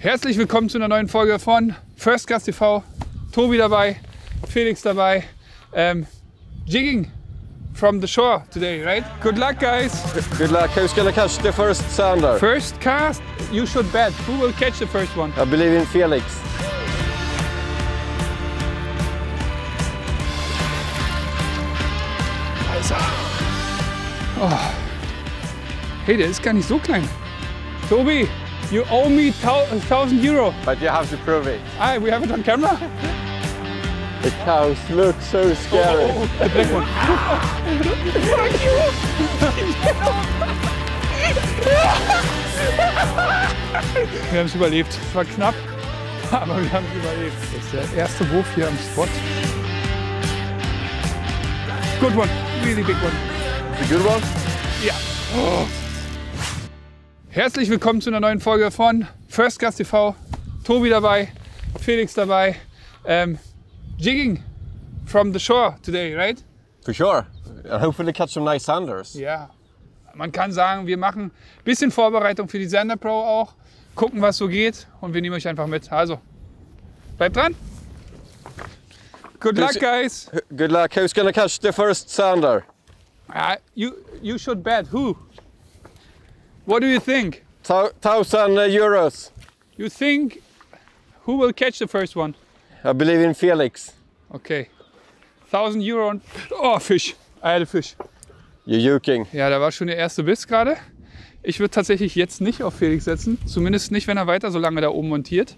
Herzlich willkommen zu einer neuen Folge von First Cast TV. Tobi dabei, Felix dabei. Jigging from the shore today, right? Good luck, guys. Good luck. Who's gonna catch the first sander? First cast, you should bet. Who will catch the first one? I believe in Felix. Also. Oh. Hey, der ist gar nicht so klein. Tobi, you owe me 1,000 Euro. But you have to prove it. Ah, we have it on camera? The cows look so scary. Oh, the black one. Fuck you! Wir haben es überlebt. Es war knapp, aber wir haben es überlebt. Das ist der erste Wurf hier am Spot. Good one, really big one. The good one? Ja. Oh. Herzlich willkommen zu einer neuen Folge von First Cast TV. Tobi dabei, Felix dabei. Jigging from the shore today, right? For sure. And hopefully catch some nice sanders. Ja, man kann sagen, wir machen ein bisschen Vorbereitung für die Zander Pro auch, gucken, was so geht und wir nehmen euch einfach mit. Also, bleibt dran. Good luck, guys. Good luck. Who's gonna catch the first sander? You should bet. Who? What do you think? 1,000 euros. You think who will catch the first one? I believe in Felix. Okay. 1,000 Euro und... Oh, Fisch. I had a fish. You're joking. Ja, da war schon der erste Biss gerade. Ich würde tatsächlich jetzt nicht auf Felix setzen. Zumindest nicht, wenn er weiter so lange da oben montiert.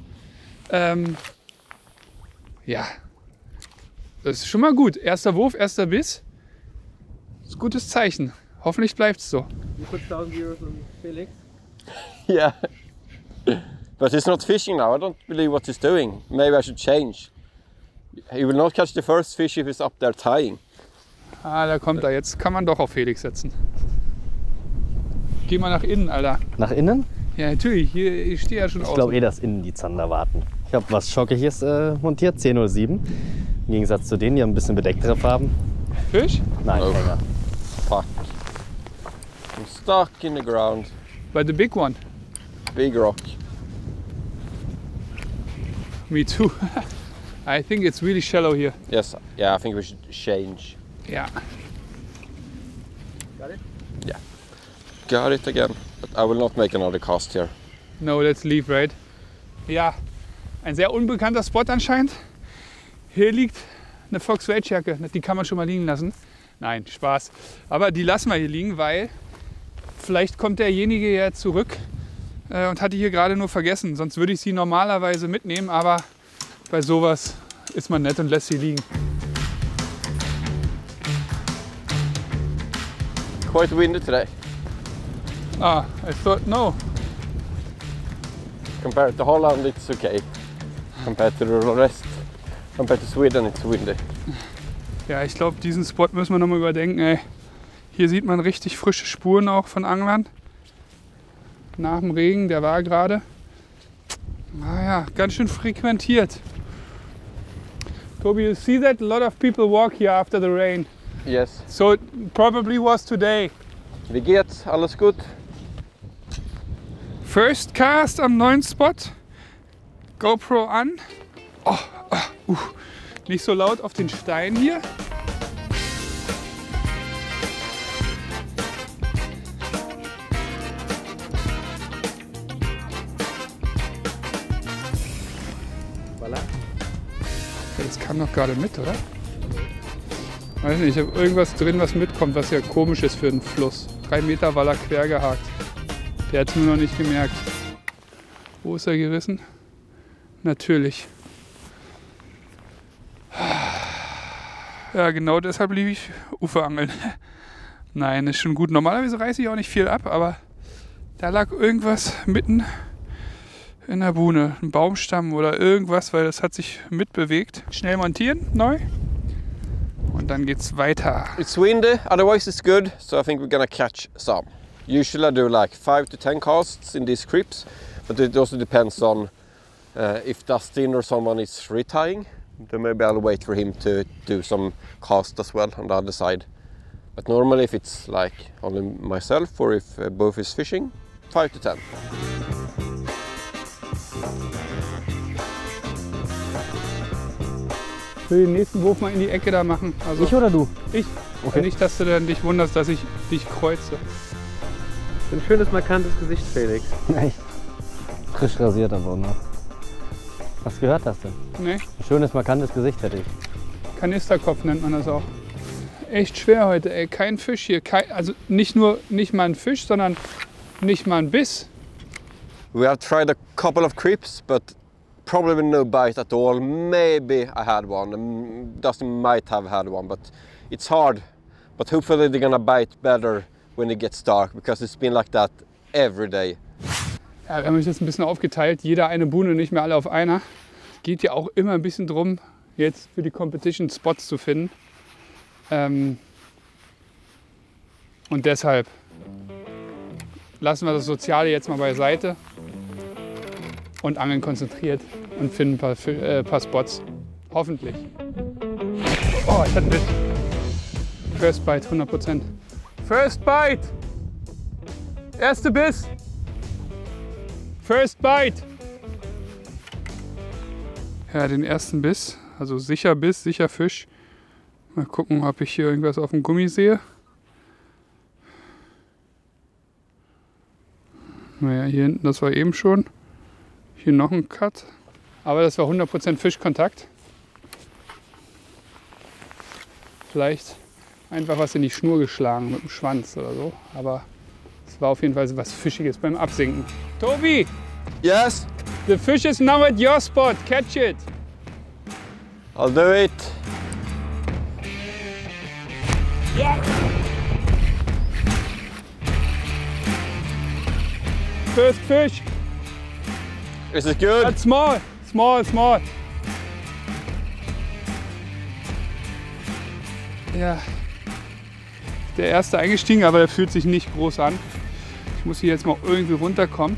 Ja. Das ist schon mal gut. Erster Wurf, erster Biss. Das ist ein gutes Zeichen. Hoffentlich bleibt es so. You put 1,000 euros on Felix? Yeah. But he's not fishing now. I don't believe what he's doing. Maybe I should change. He will not catch the first fish if he's up there tying. Ah, da kommt er. Jetzt kann man doch auf Felix setzen. Geh mal nach innen, Alter. Nach innen? Ja, natürlich. Hier, ich stehe ja schon aus. Ich glaube dass innen die Zander warten. Ich habe was Schockiges montiert, 1007. Im Gegensatz zu denen, die haben ein bisschen bedecktere Farben. Fisch? Nein, Oh. länger. Fuck. I'm stuck in the ground. By the big one. Big rock. Me too. I think it's really shallow here. Yes. Yeah, I think we should change. Ja. Got it again. But I will not make another cast here. No, let's leave, right? Ja, ein sehr unbekannter Spot anscheinend. Hier liegt eine Fox Rage-Jacke. Die kann man schon mal liegen lassen. Nein, Spaß. Aber die lassen wir hier liegen, weil vielleicht kommt derjenige ja zurück und hat die hier gerade nur vergessen. Sonst würde ich sie normalerweise mitnehmen, aber bei sowas ist man nett und lässt sie liegen. Quite windy today. Ah, I thought, no. Compared to Holland, it's okay. Compared to the rest, compared to Sweden, it's windy. Ja, ich glaube, diesen Spot müssen wir nochmal überdenken. Ey. Hier sieht man richtig frische Spuren auch von Anglern. Nach dem Regen, der war gerade. Naja, ganz schön frequentiert. Tobi, you see that? A lot of people walk here after the rain. Yes. So it probably was today. Wie geht's? Alles gut? First cast am neuen Spot. GoPro an. Oh, nicht so laut auf den Stein hier. Das kam doch gerade mit, oder? Weiß nicht, ich habe irgendwas drin, was mitkommt, was ja komisch ist für einen Fluss. 3 Meter war er quer gehakt. Der hat es nur noch nicht gemerkt. Wo ist er gerissen? Natürlich. Ja, genau deshalb liebe ich Uferangeln. Nein, ist schon gut. Normalerweise reiße ich auch nicht viel ab, aber da lag irgendwas mitten in der Buhne. Ein Baumstamm oder irgendwas, weil das hat sich mitbewegt. Schnell montieren, neu. Und dann geht's weiter. It's windy, otherwise it's good, so I think we're gonna catch some. Usually I do like 5 to 10 casts in these creeps, but it also depends on if Dustin or someone is retying, then maybe I'll wait for him to do some cast as well on the other side. But normally if it's like only myself or if both is fishing, 5 to 10. Ich will den nächsten Wurf mal in die Ecke da machen. Also Ich oder du? ich. Okay. Nicht, dass du dann dich wunderst, dass ich dich kreuze. Ein schönes, markantes Gesicht, Felix. Echt. Frisch rasiert aber noch. Was gehört das denn? Ne? Ein schönes, markantes Gesicht hätte ich. Kanisterkopf nennt man das auch. Echt schwer heute, ey. Kein Fisch hier. Also nicht mal ein Fisch, sondern nicht mal ein Biss. We have tried a couple of creeps, but probably no bite at all. Maybe I had one, and Dustin might have had one, but it's hard. But hopefully they're gonna bite better when it gets dark, because it's been like that every day. Ja, wir haben uns jetzt ein bisschen aufgeteilt. Jeder eine Buhne, nicht mehr alle auf einer. Geht ja auch immer ein bisschen drum, jetzt für die Competition Spots zu finden. Und deshalb lassen wir das Soziale jetzt mal beiseite und angeln konzentriert und finden ein paar Spots. Hoffentlich. Oh, ich hatte einen Biss. First Bite, 100%. First Bite! Erste Biss! First Bite! Ja, den ersten Biss. Also sicher Biss, sicher Fisch. Mal gucken, ob ich hier irgendwas auf dem Gummi sehe. Naja, hier hinten, das war eben schon. Hier noch ein Cut. Aber das war 100% Fischkontakt. Vielleicht einfach was in die Schnur geschlagen mit dem Schwanz oder so. Aber es war auf jeden Fall was Fischiges beim Absinken. Tobi! Yes, The fish is now at your spot. Catch it! I'll do it. First fish. Is it good? But small. Small, small. Ja. Der erste eingestiegen, aber der fühlt sich nicht groß an. Ich muss hier jetzt mal irgendwie runterkommen.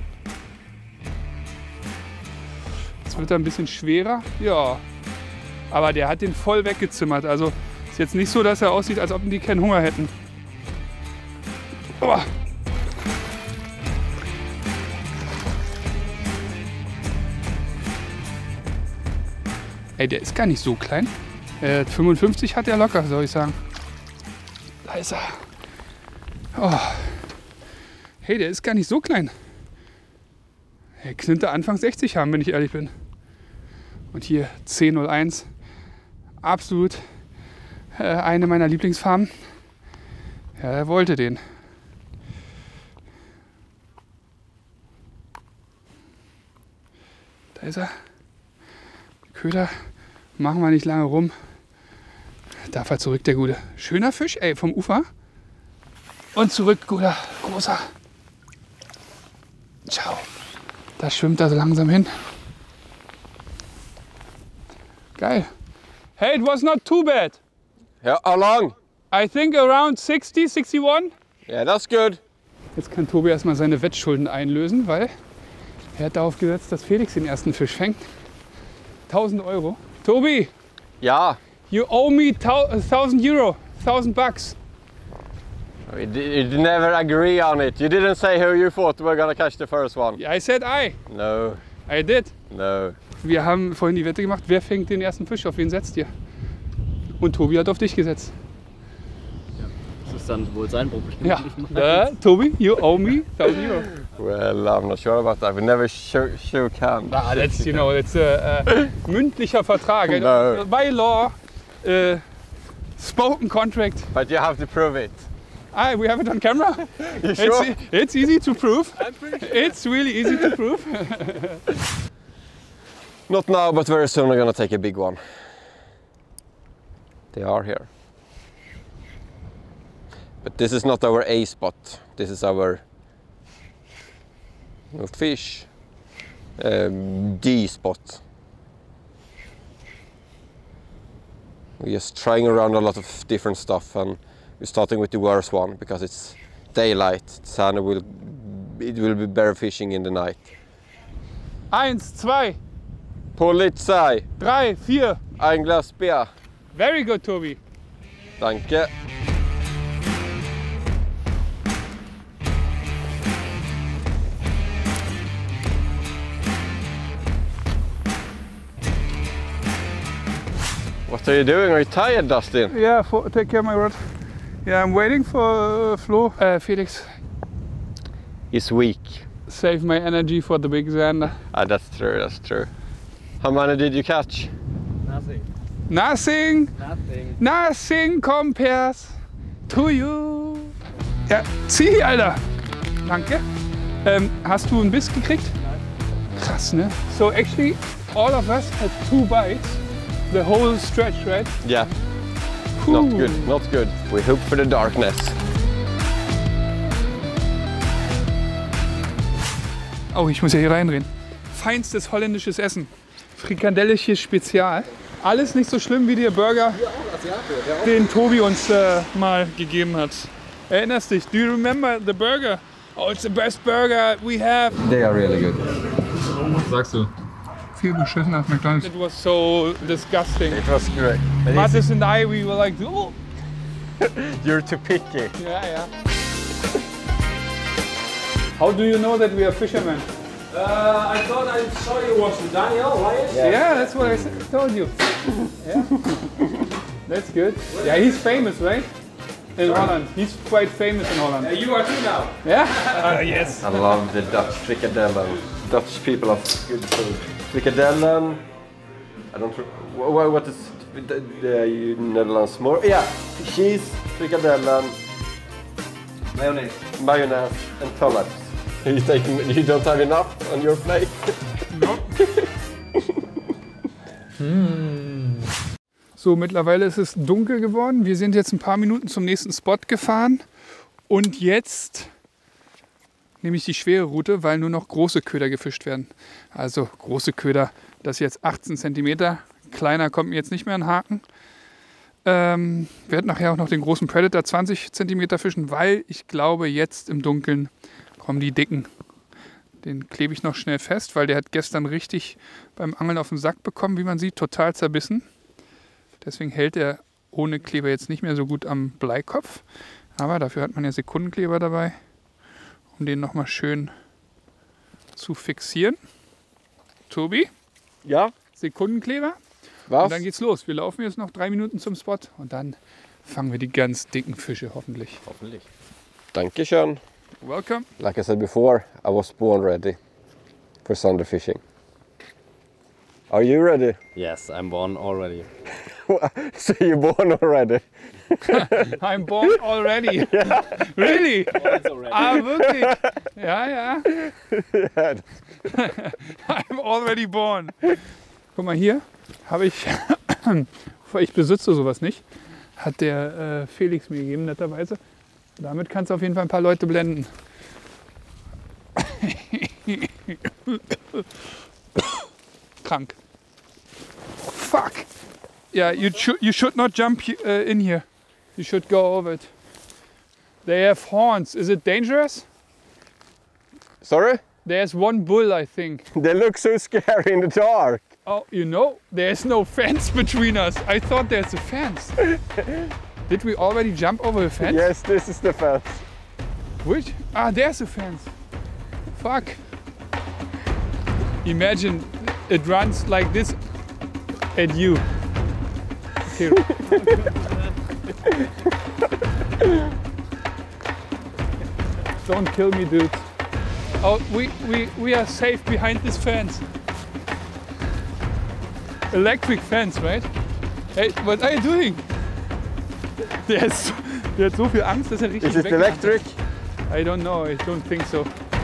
Jetzt wird er ein bisschen schwerer. Ja. Aber der hat den voll weggezimmert. Also ist jetzt nicht so, dass er aussieht, als ob die keinen Hunger hätten. Oh. Ey, der ist gar nicht so klein. 55 hat er locker, soll ich sagen. Da ist er. Oh. Hey, der ist gar nicht so klein. Er könnte Anfang 60 haben, wenn ich ehrlich bin. Und hier 1001. Absolut eine meiner Lieblingsfarben. Ja, er wollte den. Da ist er. Köder. Machen wir nicht lange rum. Darf er zurück, der Gute. Schöner Fisch, ey, vom Ufer. Und zurück, guter, großer. Ciao. Da schwimmt er so langsam hin. Geil. Hey, it was not too bad. Yeah, how long? I think around 60, 61. Yeah, that's good. Jetzt kann Tobi erstmal seine Wettschulden einlösen, weil er hat darauf gesetzt, dass Felix den ersten Fisch fängt. 1000 Euro. Tobi, Yeah. you owe me 1000 Euro, 1000 bucks. We never agree on it. You didn't say who you thought were gonna catch the first one. I said No, I did. no. Wir haben vorhin die Wette gemacht, wer fängt den ersten Fisch, auf wen setzt ihr? Und Tobi hat auf dich gesetzt. Das ist dann wohl sein Problem. Ja, Tobi, you owe me 1000 Euro. Well, I'm not sure about that. We never shook hands. Ah, that's, you know, it's a mündlicher Vertrag. No. By law, spoken contract. But you have to prove it. Ah, we have it on camera? You sure? It's easy to prove. It's really easy to prove. Not now, but very soon we're gonna take a big one. They are here. But this is not our A spot. This is our fish D spot. We're just trying around a lot of different stuff, and we're starting with the worst one because it's daylight. And it will be better fishing in the night. 1, 2, Polizei, 3, 4. ein Glas Bier. Very good, Tobi. Danke. What are you doing? Are you tired, Dustin? Yeah, take care of my rod. Yeah, I'm waiting for Flo. Felix, He's weak. save my energy for the big Xander. That's true, that's true. How many did you catch? Nothing. Nothing, Nothing. nothing compares to you. Ja, zieh, Alter. Danke. Hast du einen Biss gekriegt? Nein. Krass, ne? So actually, all of us had 2 bites. The whole stretch, right? Yeah. Puh. Not good, not good. We hope for the darkness. Oh, ich muss ja hier reindrehen. Feinstes holländisches Essen. Frikadelle hier Spezial. Alles nicht so schlimm wie der Burger, den Tobi uns mal gegeben hat. Erinnerst dich? Do you remember the burger? Oh, it's the best burger we have. They are really good. Sagst du? Viel beschissen als McDonald's. It was so disgusting. It was great. Mathis and I, we were like, oh. You're too picky. Yeah, yeah. How do you know that we are fishermen? I thought I saw you was Daniel, right? Yeah, that's what I told you. Yeah. That's good. Yeah, he's famous, right? In Holland. He's quite famous in Holland. You are too now. Yeah? Yes. I love the Dutch frikadellen. Dutch people have good food. Frikadellen. I don't. What is the Netherlands more? Yeah, cheese, frikadellen, mayonnaise, and turnips. You don't have enough on your plate. Nope. So, mittlerweile ist es dunkel geworden. Wir sind jetzt ein paar Minuten zum nächsten Spot gefahren. Und jetzt nehme ich die schwere Route, weil nur noch große Köder gefischt werden. Also große Köder, das ist jetzt 18 cm. Kleiner kommt mir jetzt nicht mehr an den Haken. Wir werden nachher auch noch den großen Predator 20 cm fischen, weil ich glaube, jetzt im Dunkeln kommen die dicken. Den klebe ich noch schnell fest, weil der hat gestern richtig beim Angeln auf den Sack bekommen, wie man sieht, total zerbissen. Deswegen hält er ohne Kleber jetzt nicht mehr so gut am Bleikopf. Aber dafür hat man ja Sekundenkleber dabei, um den nochmal schön zu fixieren. Tobi? Ja? Sekundenkleber. Was? Und dann geht's los. Wir laufen jetzt noch 3 Minuten zum Spot und dann fangen wir die ganz dicken Fische hoffentlich. Hoffentlich. Dankeschön. Welcome. Like I said before, I was born ready for Sunday fishing. Are you ready? Yes, I'm born already. So you're born already? I'm born already. Really? Ah, wirklich? Ja, ja. I'm already born. Guck mal hier, habe ich, ich besitze sowas nicht, hat der Felix mir gegeben, netterweise. Damit kannst du auf jeden Fall ein paar Leute blenden. Krank. Oh, fuck. Yeah, you should not jump in here. You should go over it. They have horns. Is it dangerous? Sorry? There's one bull, I think. They look so scary in the dark. Oh, you know, there's no fence between us. I thought there's a fence. Did we already jump over the fence? Yes, this is the fence. Which? Ah, there's a fence. Fuck. Imagine it runs like this at you. Okay. Don't kill me, dude. Oh, we are safe behind this fence. Electric fence, right? Hey, what are you doing? Der hat so viel Angst, dass er richtig Is it wegrennt. electric? I don't know, I don't think so.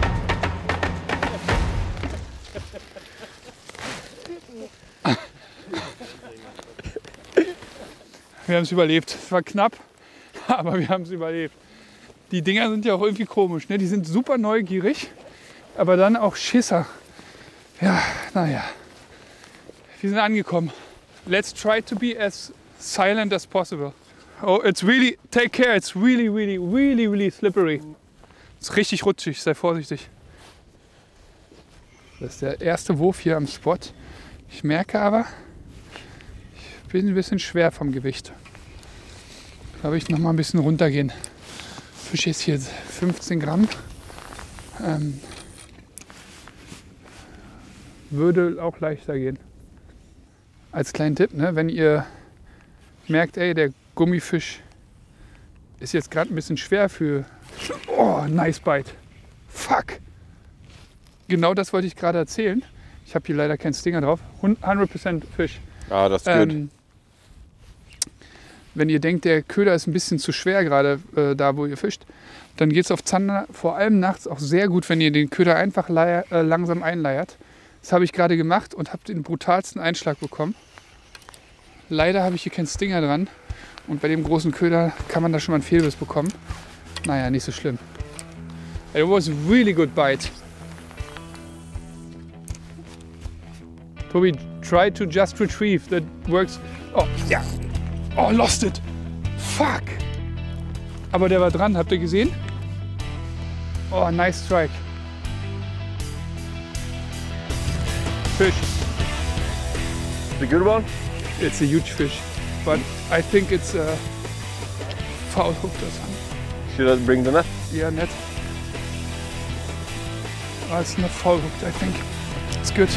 Wir haben es überlebt. Es war knapp, aber wir haben es überlebt. Die Dinger sind ja auch irgendwie komisch, ne? Die sind super neugierig, aber dann auch Schisser. Ja, naja. Wir sind angekommen. Let's try to be as silent as possible. Oh, it's really, take care, it's really, really, really, really slippery. Es ist richtig rutschig, sei vorsichtig. Das ist der erste Wurf hier am Spot. Ich merke aber, ich bin ein bisschen schwer vom Gewicht. Ich glaube, ich noch mal ein bisschen runtergehen. Fisch jetzt hier 15 Gramm. Würde auch leichter gehen. Als kleinen Tipp, ne, wenn ihr merkt, ey, der Gummifisch ist jetzt gerade ein bisschen schwer für... Oh, nice bite. Fuck. Genau das wollte ich gerade erzählen. Ich habe hier leider keinen Stinger drauf. 100% Fisch. Ah, that's good. Wenn ihr denkt, der Köder ist ein bisschen zu schwer gerade da, wo ihr fischt, dann geht es auf Zander vor allem nachts auch sehr gut, wenn ihr den Köder einfach langsam einleiert. Das habe ich gerade gemacht und habe den brutalsten Einschlag bekommen. Leider habe ich hier keinen Stinger dran und bei dem großen Köder kann man da schon mal einen Fehlbiss bekommen. Naja, nicht so schlimm. It was a really good bite. Tobi, try to just retrieve. That works. Oh, ja. Oh, lost it. Fuck. Aber der war dran, habt ihr gesehen? Oh, nice strike. Fish. The good one? It's a huge fish. But I think it's a foul hooked or something. Should I bring the net? Yeah, net. Oh, it's not foul hooked, I think. It's good.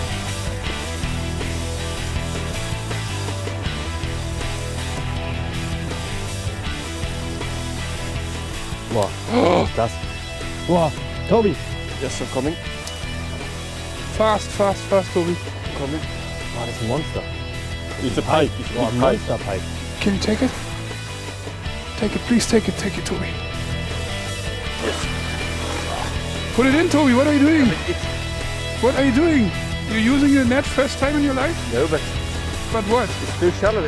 Boah, was ist das? Boah, Tobi! Yes, I'm coming. Fast, fast, fast, Tobi. Coming. Boah, das ist ein Monster. It's a pike. It's Boah, a ein big pike. Monsterpike. Can you take it? Take it, please take it, Tobi. Put it in, Tobi, what are you doing? What are you doing? You're using a net first time in your life? No, but But what? it's too shallow.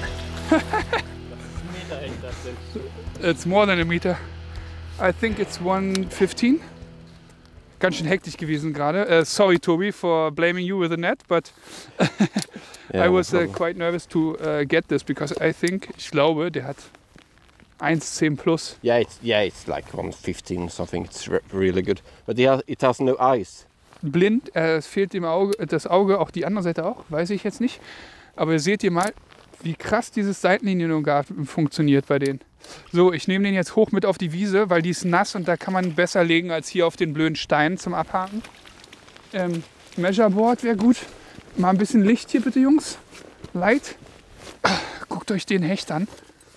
It's more than a meter. I think it's 115. Ganz schön hektisch gewesen gerade. Sorry, Tobi, for blaming you with the net, but I was quite nervous to get this because I think, ich glaube, der hat 1,10 plus. Yeah, it's like 115 something. It's really good. But it has no eyes. Blind, es fehlt dem Auge, das Auge, auch die andere Seite auch, weiß ich jetzt nicht. Aber seht ihr mal, wie krass dieses Seitenlinienumgarten funktioniert bei denen. So, ich nehme den jetzt hoch mit auf die Wiese, weil die ist nass und da kann man besser legen als hier auf den blöden Steinen zum Abhaken. Measureboard wäre gut. Mal ein bisschen Licht hier bitte, Jungs. Light. Guckt euch den Hecht an.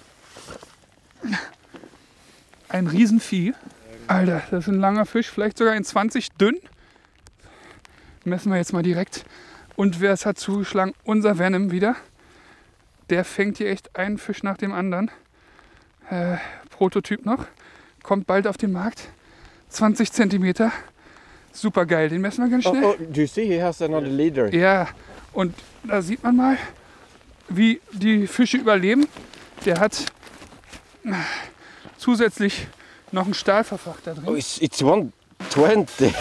Ein Riesenvieh. Alter, das ist ein langer Fisch, vielleicht sogar ein 20 dünn. Messen wir jetzt mal direkt. Und wer es hat zugeschlagen? Unser Venom wieder. Der fängt hier echt einen Fisch nach dem anderen. Prototyp noch. Kommt bald auf den Markt. 20 cm. Super geil. Den messen wir ganz schnell. Oh, do you see? He has another leader. Ja, und da sieht man mal, wie die Fische überleben. Der hat zusätzlich noch ein Stahlverfach da drin. Oh, it's 120.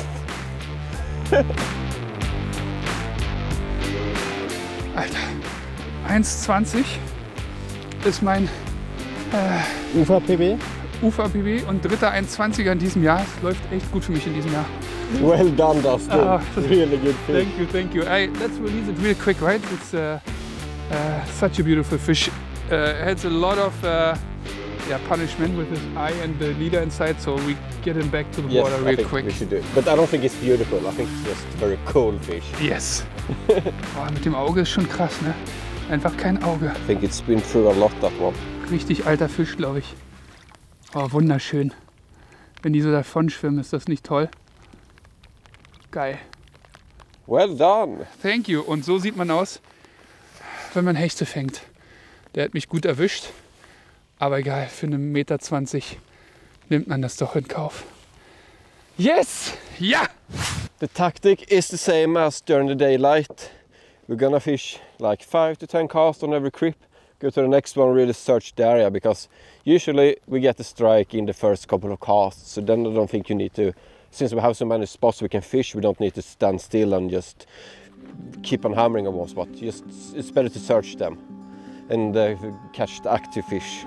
Alter, 1,20 ist mein Ufer-PB? Ufer-PB und dritter 1,20er in diesem Jahr. Es läuft echt gut für mich in diesem Jahr. Well done, Dustin. Really good fish. Thank you. Hey, let's release it real quick, right? It's such a beautiful fish. It has a lot of punishment with his eye and the leader inside, so we get him back to the water I real think quick. we should do it. But I don't think it's beautiful. I think it's just a very cool fish. Yes. Boah, mit dem Auge ist schon krass, ne? Einfach kein Auge. I think it's been through a lot, that one. Richtig alter Fisch, glaube ich. Oh, wunderschön. Wenn die so davon schwimmen, ist das nicht toll? Geil. Well done. Thank you. Und so sieht man aus, wenn man Hechte fängt. Der hat mich gut erwischt. Aber egal, für einen 1,20 Meter nimmt man das doch in Kauf. Yes! Ja! The tactic is the same as during the daylight. We're gonna fish like 5 to 10 casts on every crib. Go to the next one, really search the area, because usually we get the strike in the first couple of casts. So then I don't think you need to, since we have so many spots we can fish, we don't need to stand still and just keep on hammering on one spot. Just, it's better to search them and catch the active fish.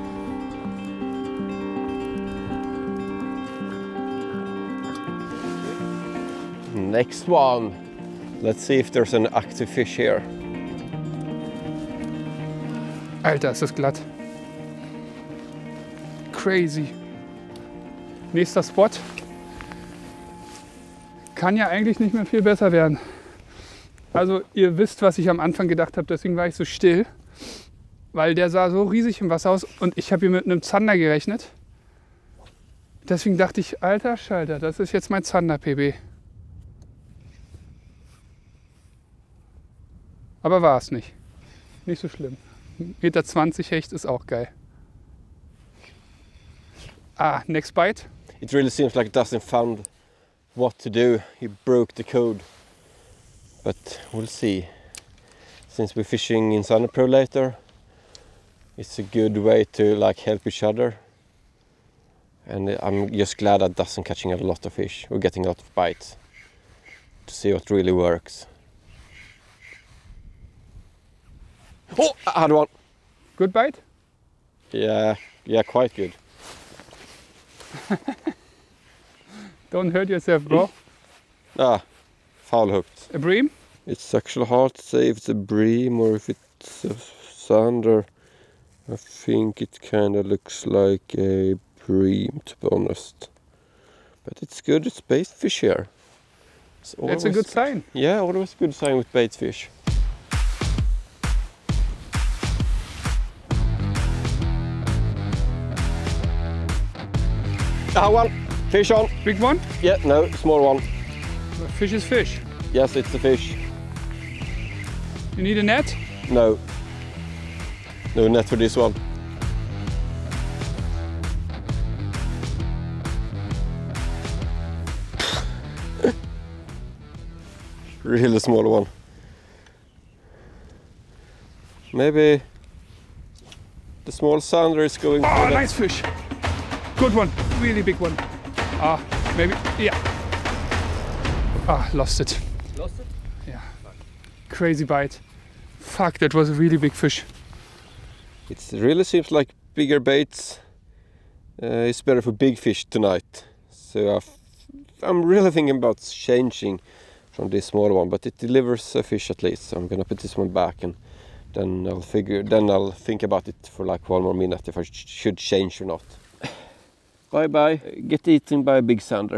Next one. Let's see if there's an active fish here. Alter, ist das glatt. Crazy. Nächster Spot. Kann ja eigentlich nicht mehr viel besser werden. Also ihr wisst, was ich am Anfang gedacht habe, deswegen war ich so still. weil der sah so riesig im Wasser aus und ich habe hier mit einem Zander gerechnet. Deswegen dachte ich, alter Schalter, das ist jetzt mein Zander PB. Aber war es nicht. Nicht so schlimm. 1,20 Meter Hecht ist auch geil. Ah, next bite. It really seems like Dustin found what to do. He broke the code. But we'll see. Since we're fishing in Sunday Pro later, it's a good way to like help each other. And I'm just glad that Dustin catching a lot of fish. We're getting a lot of bites to see what really works. Oh, I had one. Good bite? Yeah, quite good. Don't hurt yourself, bro. Ah, foul hooked. A bream? It's actually hard to say if it's a bream or if it's a sander. I think it kind of looks like a bream, to be honest. But it's good, it's bait fish here. That's a good sign. Yeah, always a good sign with bait fish. Ah, one. Fish on. Big one? Yeah, no, small one. Fish is fish. Yes, it's a fish. You need a net? No. No net for this one. Really small one. Maybe the small sander is going for Oh, the... nice fish. Good one. Really big one. Ah, maybe. Yeah. Ah, lost it. Lost it? Yeah. Crazy bite. Fuck, that was a really big fish. It really seems like bigger baits is better for big fish tonight. So I'm really thinking about changing from this small one, but it delivers a fish at least. So I'm gonna put this one back and then I'll think about it for like 1 more minute if I should change or not. Bye bye. Get eaten by a big sander.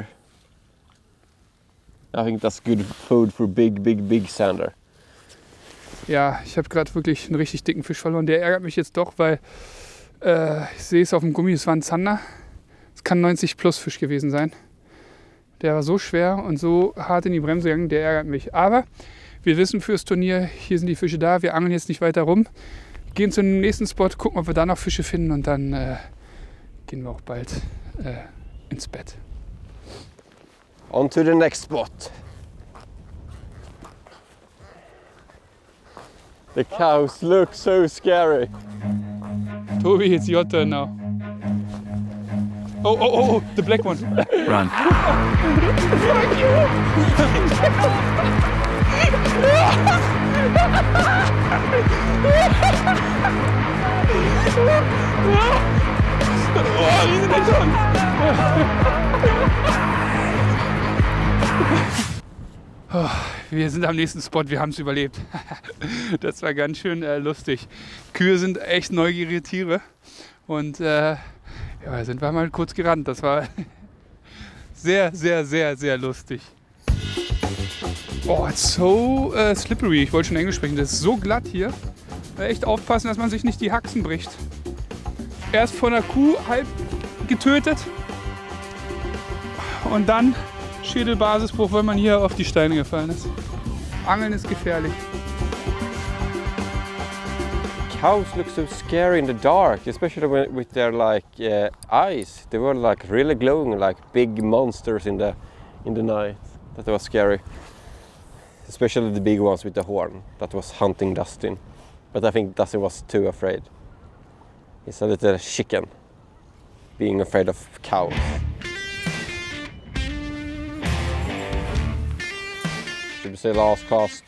I think that's good food for big sander. Ja, ich habe gerade wirklich einen richtig dicken Fisch verloren. Der ärgert mich jetzt doch, weil ich sehe es auf dem Gummi, es war ein Zander. Es kann 90 plus Fisch gewesen sein. Der war so schwer und so hart in die Bremse gegangen, der ärgert mich. Aber wir wissen fürs Turnier, hier sind die Fische da, wir angeln jetzt nicht weiter rum. Gehen zu dem nächsten Spot, gucken, ob wir da noch Fische finden und dann gehen wir auch bald ins Bett. On to the next spot. The cows look so scary. Tobi, it's your turn now. Oh, the black one. Run. Fuck Oh, die sind echt schon. Oh, wir sind am nächsten Spot, wir haben es überlebt. Das war ganz schön lustig. Kühe sind echt neugierige Tiere und ja, sind wir mal kurz gerannt. Das war sehr, sehr, sehr, sehr lustig. Oh, it's so slippery. Ich wollte schon Englisch sprechen. Das ist so glatt hier. Echt aufpassen, dass man sich nicht die Haxen bricht. Erst von der Kuh halb getötet und dann Schädelbasisbruch, weil man hier auf die Steine gefallen ist. Angeln ist gefährlich. Cows look so scary in the dark, especially with their like eyes. They were like really glowing, like big monsters in the night. That was scary. Especially the big ones with the horn that was hunting Dustin. But I think Dustin was too afraid. He's a little chicken, being afraid of cows. Should we say last cast?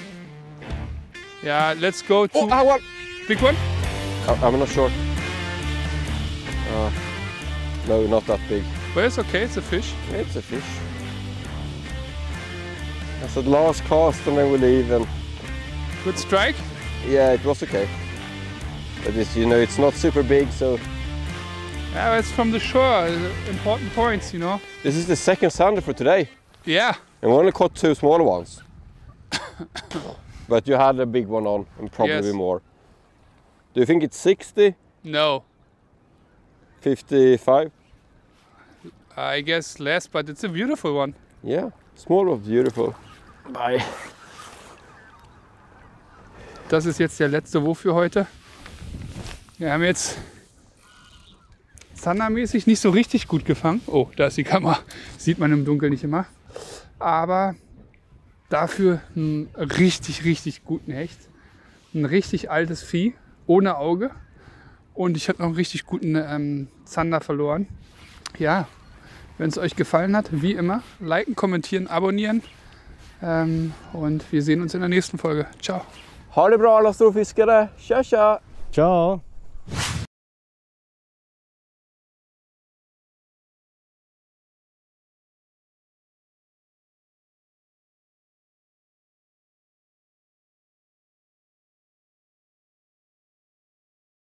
Yeah, let's go to... Oh, I won! Big one? I'm not sure. No, not that big. Well, it's okay, it's a fish. It's a fish. I said last cast and then we leave and... Good strike? Yeah, it was okay. But it's, you know, it's not super big, so... Yeah, it's from the shore, important points, you know. This is the second sander for today. Yeah. And we only caught 2 small ones. But you had a big one on, and probably Yes. more. Do you think it's 60, No, 55? I guess less, but it's a beautiful one. Yeah, small but beautiful. Bye. Das ist jetzt der letzte Wurf für heute. Wir haben jetzt zandermäßig nicht so richtig gut gefangen. Oh, da ist die Kamera. Sieht man im Dunkeln nicht immer. Aber dafür einen richtig, richtig guten Hecht. Ein richtig altes Vieh, ohne Auge. Und ich habe noch einen richtig guten Zander verloren. Ja, wenn es euch gefallen hat, wie immer, liken, kommentieren, abonnieren. Und wir sehen uns in der nächsten Folge. Ciao. Ha det bra alla storfiskare. Tja tja! Ciao!